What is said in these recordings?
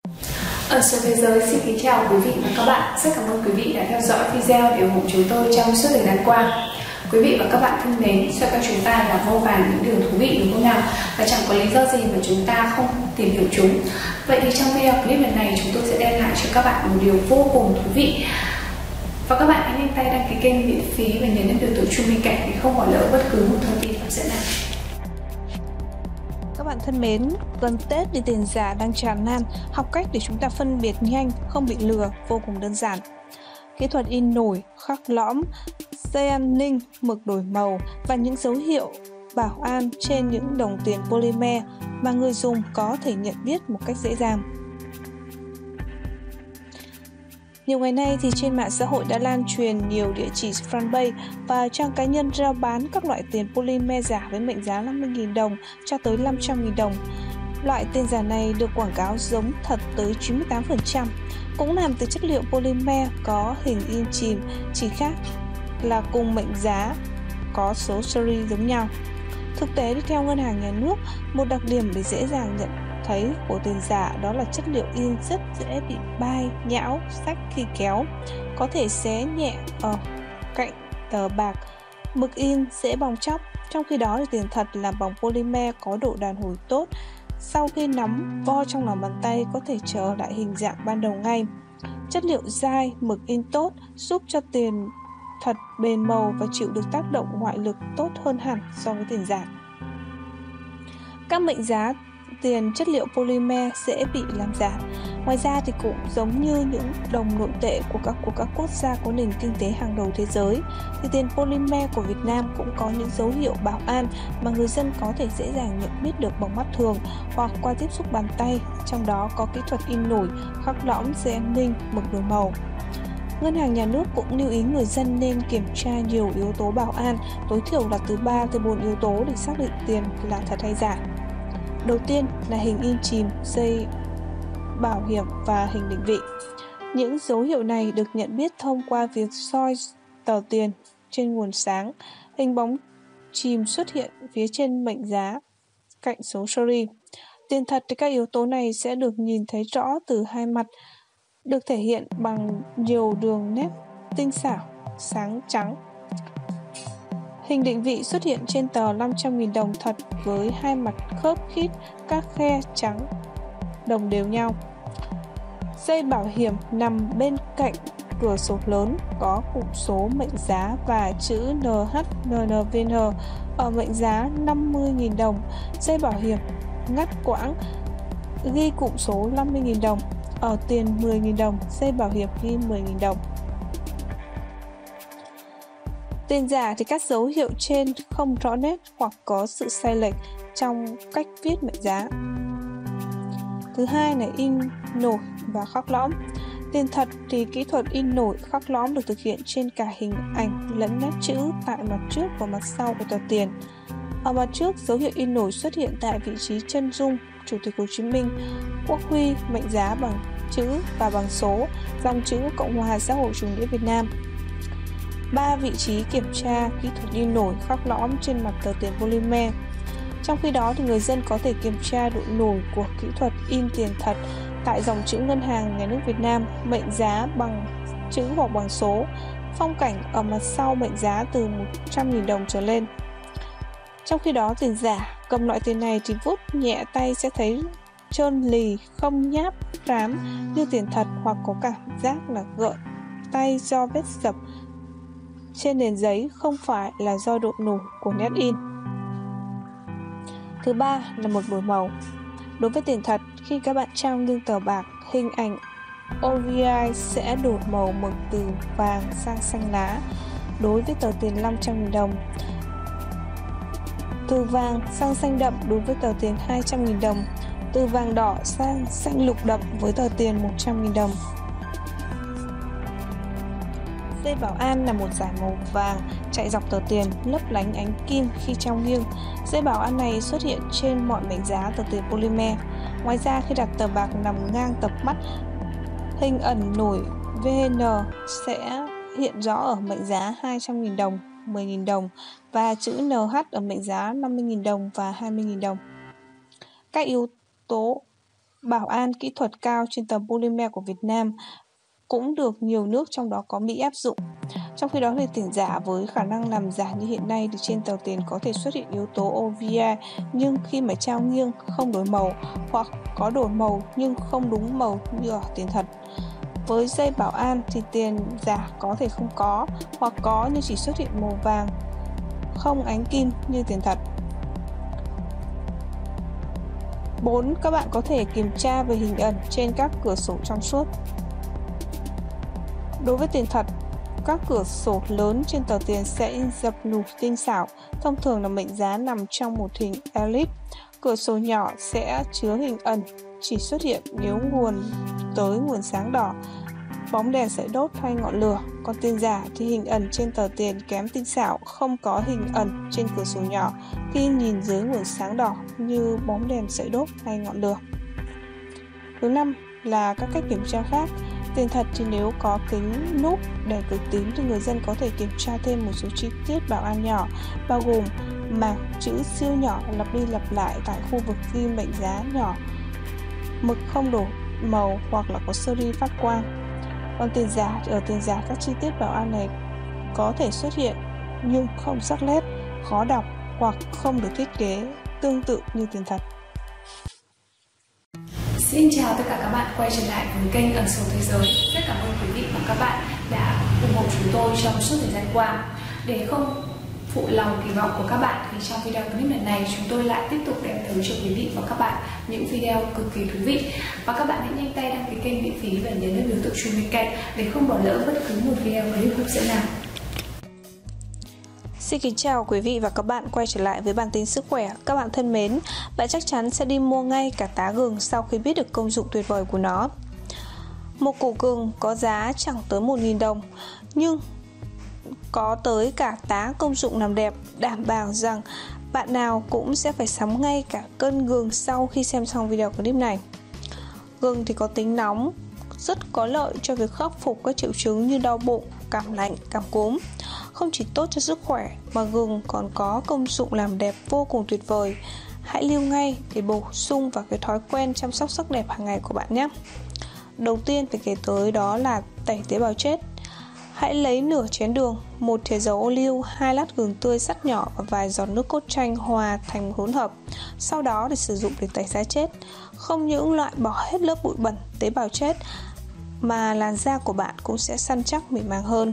Ở số thế giới xin kính chào quý vị và các bạn. Rất cảm ơn quý vị đã theo dõi video để ủng hộ chúng tôi trong suốt thời gian qua. Quý vị và các bạn thân mến, xoay quanh chúng ta là vô vàn những điều thú vị đúng không nào? Và chẳng có lý do gì mà chúng ta không tìm hiểu chúng. Vậy thì trong video clip lần này chúng tôi sẽ đem lại cho các bạn một điều vô cùng thú vị. Và các bạn hãy nhanh tay đăng ký kênh miễn phí và nhấn nút biểu tượng chuông bên cạnh để không bỏ lỡ bất cứ một thông tin hấp dẫn nào. Các bạn thân mến, gần Tết thì tiền giả đang tràn lan, học cách để chúng ta phân biệt nhanh, không bị lừa vô cùng đơn giản. Kỹ thuật in nổi, khắc lõm, dây an ninh, mực đổi màu và những dấu hiệu bảo an trên những đồng tiền polymer mà người dùng có thể nhận biết một cách dễ dàng. Nhiều ngày nay thì trên mạng xã hội đã lan truyền nhiều địa chỉ fanpage và trang cá nhân rao bán các loại tiền polymer giả với mệnh giá 50.000 đồng cho tới 500.000 đồng. Loại tiền giả này được quảng cáo giống thật tới 98%, cũng làm từ chất liệu polymer có hình in chìm, chỉ khác là cùng mệnh giá có số series giống nhau. Thực tế thì theo Ngân hàng Nhà nước, một đặc điểm để dễ dàng nhận thấy của tiền giả đó là chất liệu in rất dễ bị bay, nhão, rách khi kéo, có thể xé nhẹ ở cạnh tờ bạc, mực in dễ bong tróc. Trong khi đó thì tiền thật là bằng polymer có độ đàn hồi tốt, sau khi nắm vo trong lòng bàn tay có thể trở lại hình dạng ban đầu ngay. Chất liệu dai, mực in tốt giúp cho tiền thật bền màu và chịu được tác động ngoại lực tốt hơn hẳn so với tiền giả. Các mệnh giá tiền chất liệu polymer dễ bị làm giả. Ngoài ra thì cũng giống như những đồng nội tệ của các quốc gia có nền kinh tế hàng đầu thế giới, thì tiền polymer của Việt Nam cũng có những dấu hiệu bảo an mà người dân có thể dễ dàng nhận biết được bằng mắt thường hoặc qua tiếp xúc bàn tay, trong đó có kỹ thuật in nổi, khắc lõm, dây an ninh, mực đổi màu. Ngân hàng Nhà nước cũng lưu ý người dân nên kiểm tra nhiều yếu tố bảo an, tối thiểu là từ 3 tới 4 yếu tố để xác định tiền là thật hay giả. Đầu tiên là hình in chìm, dây bảo hiểm và hình định vị. Những dấu hiệu này được nhận biết thông qua việc soi tờ tiền trên nguồn sáng, hình bóng chìm xuất hiện phía trên mệnh giá cạnh số series. Tiền thật thì các yếu tố này sẽ được nhìn thấy rõ từ hai mặt, được thể hiện bằng nhiều đường nét tinh xảo, sáng trắng. Hình định vị xuất hiện trên tờ 500.000 đồng thật với hai mặt khớp khít, các khe trắng đồng đều nhau. Dây bảo hiểm nằm bên cạnh cửa sổ lớn có cụm số mệnh giá và chữ NHNNVN ở mệnh giá 50.000 đồng. Dây bảo hiểm ngắt quãng ghi cụm số 50.000 đồng. Ở tiền 10.000 đồng, dây bảo hiểm ghi 10.000 đồng. Tiền giả thì các dấu hiệu trên không rõ nét hoặc có sự sai lệch trong cách viết mệnh giá. Thứ hai là in nổi và khắc lõm. Tiền thật thì kỹ thuật in nổi, khắc lõm được thực hiện trên cả hình ảnh lẫn nét chữ tại mặt trước và mặt sau của tờ tiền. Ở mặt trước, dấu hiệu in nổi xuất hiện tại vị trí chân dung Chủ tịch Hồ Chí Minh, quốc huy, mệnh giá bằng chữ và bằng số, dòng chữ Cộng hòa xã hội chủ nghĩa Việt Nam. 3 vị trí kiểm tra kỹ thuật in nổi, khắc lõm trên mặt tờ tiền polymer. Trong khi đó thì người dân có thể kiểm tra độ nổi của kỹ thuật in tiền thật tại dòng chữ Ngân hàng Nhà nước Việt Nam, mệnh giá bằng chữ hoặc bằng số, phong cảnh ở mặt sau mệnh giá từ 100.000 đồng trở lên. Trong khi đó tiền giả, cầm loại tiền này thì vuốt nhẹ tay sẽ thấy trơn lì, không nháp rám như tiền thật hoặc có cảm giác là gợn tay do vết dập trên nền giấy, không phải là do độ nổi của nét in. Thứ ba là mực đổi màu. Đối với tiền thật, khi các bạn trao nghiêng tờ bạc, hình ảnh OVI sẽ đổi màu mực từ vàng sang xanh lá. Đối với tờ tiền 500.000 đồng, từ vàng sang xanh đậm đối với tờ tiền 200.000 đồng, từ vàng đỏ sang xanh lục đậm với tờ tiền 100.000 đồng. Dây bảo an là một dải màu vàng chạy dọc tờ tiền, lấp lánh ánh kim khi trao nghiêng. Dây bảo an này xuất hiện trên mọi mệnh giá tờ tiền polymer. Ngoài ra, khi đặt tờ bạc nằm ngang tầm mắt, hình ẩn nổi VN sẽ hiện rõ ở mệnh giá 200.000 đồng, 10.000 đồng và chữ NH ở mệnh giá 50.000 đồng và 20.000 đồng. Các yếu tố bảo an kỹ thuật cao trên tầng polymer của Việt Nam cũng được nhiều nước trong đó có Mỹ áp dụng. Trong khi đó thì tiền giả với khả năng làm giả như hiện nay thì trên tờ tiền có thể xuất hiện yếu tố OVA, nhưng khi mà trao nghiêng không đổi màu, hoặc có đổi màu nhưng không đúng màu như ở tiền thật. Với dây bảo an thì tiền giả có thể không có, hoặc có nhưng chỉ xuất hiện màu vàng, không ánh kim như tiền thật. 4. Các bạn có thể kiểm tra về hình ẩn trên các cửa sổ trong suốt. Đối với tiền thật, các cửa sổ lớn trên tờ tiền sẽ in dập nút tinh xảo, thông thường là mệnh giá nằm trong một hình elip. Cửa sổ nhỏ sẽ chứa hình ẩn, chỉ xuất hiện nếu nguồn sáng đỏ, bóng đèn sợi đốt hay ngọn lửa. Còn tiền giả thì hình ẩn trên tờ tiền kém tinh xảo, không có hình ẩn trên cửa sổ nhỏ khi nhìn dưới nguồn sáng đỏ như bóng đèn sợi đốt hay ngọn lửa. Thứ 5 là các cách kiểm tra khác. Tiền thật thì nếu có kính núp đèn cực tím thì người dân có thể kiểm tra thêm một số chi tiết bảo an nhỏ, bao gồm mảng chữ siêu nhỏ lặp đi lặp lại tại khu vực ghi mệnh giá nhỏ, mực không đổi màu hoặc là có series phát quang. Còn tiền giả thì ở tiền giả các chi tiết bảo an này có thể xuất hiện nhưng không sắc nét, khó đọc hoặc không được thiết kế tương tự như tiền thật. Xin chào tất cả các bạn quay trở lại với kênh Ẩn Số Thế Giới. Rất cảm ơn quý vị và các bạn đã ủng hộ chúng tôi trong suốt thời gian qua. Để không phụ lòng kỳ vọng của các bạn thì trong video clip lần này chúng tôi lại tiếp tục đem tới cho quý vị và các bạn những video cực kỳ thú vị. Và các bạn hãy nhanh tay đăng ký kênh miễn phí và nhấn nút biểu tượng chuông bên cạnh để không bỏ lỡ bất cứ một video clip hấp dẫn nào. Xin kính chào quý vị và các bạn quay trở lại với bản tin sức khỏe. Các bạn thân mến, bạn chắc chắn sẽ đi mua ngay cả tá gừng sau khi biết được công dụng tuyệt vời của nó. Một củ gừng có giá chẳng tới 1.000 đồng, nhưng có tới cả tá công dụng làm đẹp, đảm bảo rằng bạn nào cũng sẽ phải sắm ngay cả cân gừng sau khi xem xong video clip này. Gừng thì có tính nóng, rất có lợi cho việc khắc phục các triệu chứng như đau bụng, cảm lạnh, cảm cúm. Không chỉ tốt cho sức khỏe mà gừng còn có công dụng làm đẹp vô cùng tuyệt vời. Hãy lưu ngay để bổ sung vào cái thói quen chăm sóc sắc đẹp hàng ngày của bạn nhé. Đầu tiên phải kể tới đó là tẩy tế bào chết. Hãy lấy nửa chén đường, 1 thìa dầu ô liu, 2 lát gừng tươi sắt nhỏ và vài giọt nước cốt chanh hòa thành hỗn hợp. Sau đó để sử dụng để tẩy da chết. Không những loại bỏ hết lớp bụi bẩn, tế bào chết mà làn da của bạn cũng sẽ săn chắc mịn màng hơn.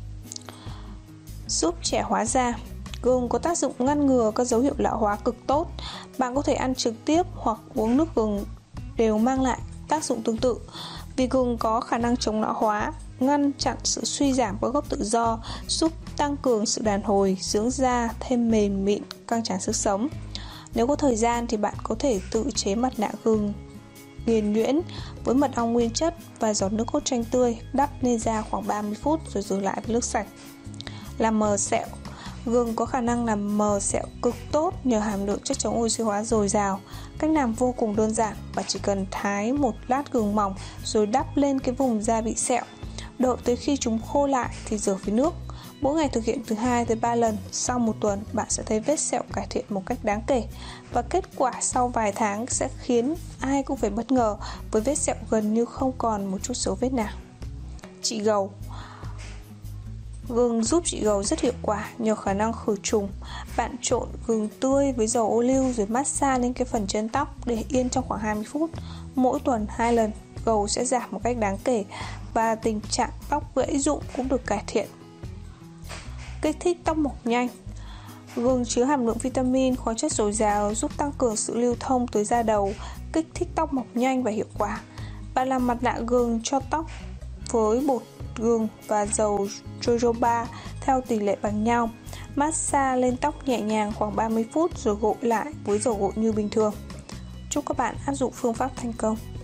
Giúp trẻ hóa da. Gừng có tác dụng ngăn ngừa các dấu hiệu lão hóa cực tốt. Bạn có thể ăn trực tiếp hoặc uống nước gừng đều mang lại tác dụng tương tự. Vì gừng có khả năng chống lão hóa, ngăn chặn sự suy giảm các gốc tự do, giúp tăng cường sự đàn hồi, dưỡng da thêm mềm mịn, căng tràn sức sống. Nếu có thời gian thì bạn có thể tự chế mặt nạ gừng nghiền nhuyễn với mật ong nguyên chất và giọt nước cốt chanh tươi, đắp lên da khoảng 30 phút rồi rửa lại với nước sạch. Làm mờ sẹo. Gừng có khả năng làm mờ sẹo cực tốt nhờ hàm lượng chất chống oxy hóa dồi dào. Cách làm vô cùng đơn giản, bạn chỉ cần thái một lát gừng mỏng rồi đắp lên cái vùng da bị sẹo. Đợi tới khi chúng khô lại thì rửa với nước. Mỗi ngày thực hiện từ 2 tới 3 lần. Sau một tuần bạn sẽ thấy vết sẹo cải thiện một cách đáng kể. Và kết quả sau vài tháng sẽ khiến ai cũng phải bất ngờ, với vết sẹo gần như không còn một chút dấu vết nào. Trị gầu. Gừng giúp trị gầu rất hiệu quả nhờ khả năng khử trùng. Bạn trộn gừng tươi với dầu ô liu rồi massage lên cái phần chân tóc để yên trong khoảng 20 phút. Mỗi tuần 2 lần, gầu sẽ giảm một cách đáng kể và tình trạng tóc gãy rụng cũng được cải thiện. Kích thích tóc mọc nhanh. Gừng chứa hàm lượng vitamin, khoáng chất dồi dào giúp tăng cường sự lưu thông tới da đầu, kích thích tóc mọc nhanh và hiệu quả. Bạn làm mặt nạ gừng cho tóc với bột gừng và dầu jojoba theo tỷ lệ bằng nhau. Massage lên tóc nhẹ nhàng khoảng 30 phút rồi gội lại với dầu gội như bình thường. Chúc các bạn áp dụng phương pháp thành công.